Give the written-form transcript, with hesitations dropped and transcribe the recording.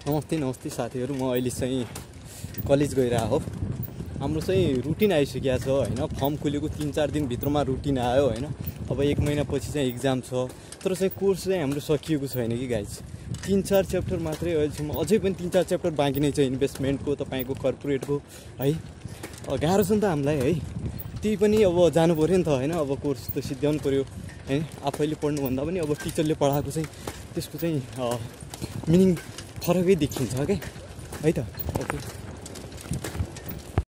नमस्ते नमस्ते साथीहरू, म अहिले चाहिँ कलेज गइरहेको हो। हाम्रो चाहिँ रुटिन आइसकेको छ होइन। फर्म खुलेको 3-4 दिनभित्रमा रुटिन आयो होइन। अब 1 महिनापछि चाहिँ एक्जाम छ, तर चाहिँ कोर्स चाहिँ हाम्रो सकिएको छैन कि गाइज। 3-4 च्याप्टर मात्रै अहिलेसम्म, अझै पनि 3-4 च्याप्टर बाँकी नै छ। इन्भेस्टमेन्टको, तपाईँको कर्पोरेटको है। गाह्रो छ नि त हामीलाई है। त्यही पनि अब जानु पऱ्यो नि त होइन। अब कोर्स त सिद्ध्याउनु पऱ्यो होइन। आफैले पढ्नुभन्दा पनि अब टिचरले पढाएको चाहिँ त्यसको चाहिँ मिनिङ फरकै देखिन्छ क्या है त। ओके।